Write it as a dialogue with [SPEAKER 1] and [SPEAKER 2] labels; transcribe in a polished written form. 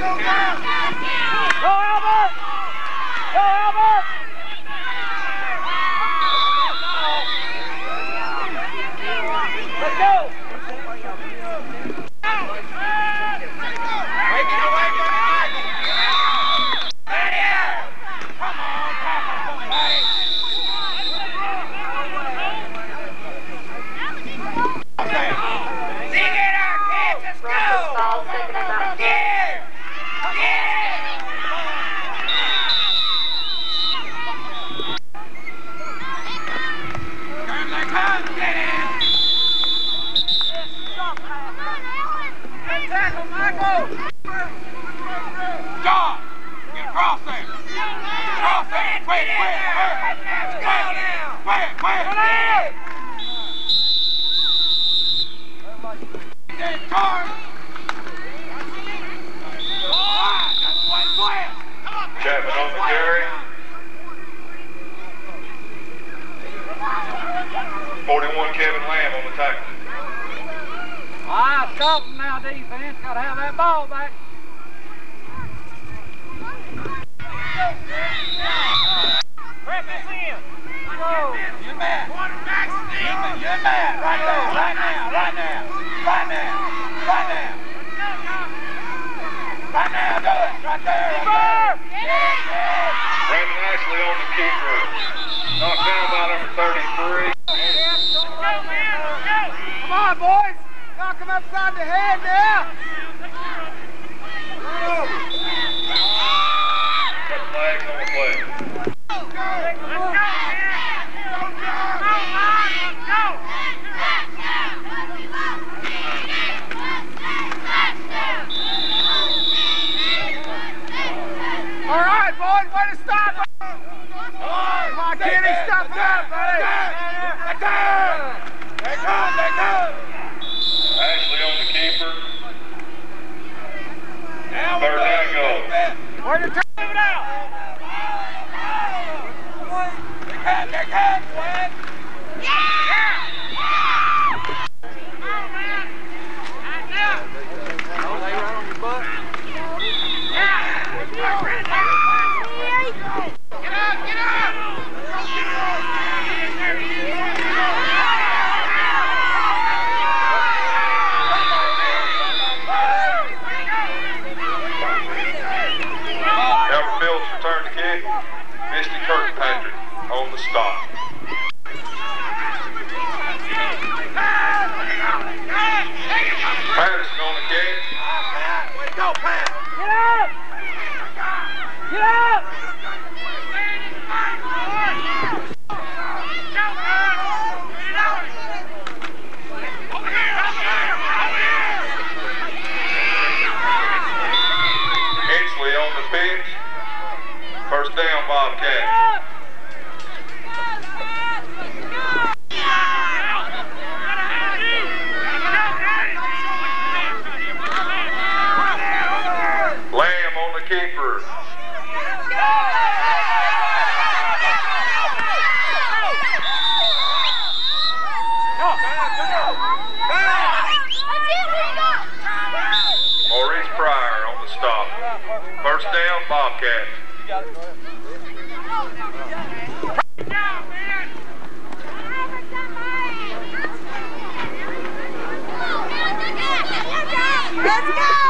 [SPEAKER 1] Chapman on the carry. 41 Kevin Lamb on the tackle.
[SPEAKER 2] Stop them now, defense. Got to have that ball back. Prep this in. You're mad. You're mad. Right there. Right now. Right now. Right now. Right now. Right now. Do it. Right there.
[SPEAKER 1] Brandon Ashley on the keeper. Knocked down by number 33.
[SPEAKER 2] Come on, boys. Knock him upside the head now.
[SPEAKER 1] Put flags on the play.
[SPEAKER 2] All right, boys, way to stop it. Come on, Kenny, stop it up, buddy. They come.
[SPEAKER 1] Ashley on the keeper. Third down goal.
[SPEAKER 2] Where to turn it out? They can, Glenn.
[SPEAKER 1] Return to kick. Misty Kirkpatrick on the stop. Patterson on the kick.
[SPEAKER 2] Way to go, Pat. Get up! Get up!
[SPEAKER 1] Hensley on the pitch. First down, Bobcat. Lamb on the keeper. Maurice Pryor on the stop. First down, Bobcat.
[SPEAKER 3] Let's go!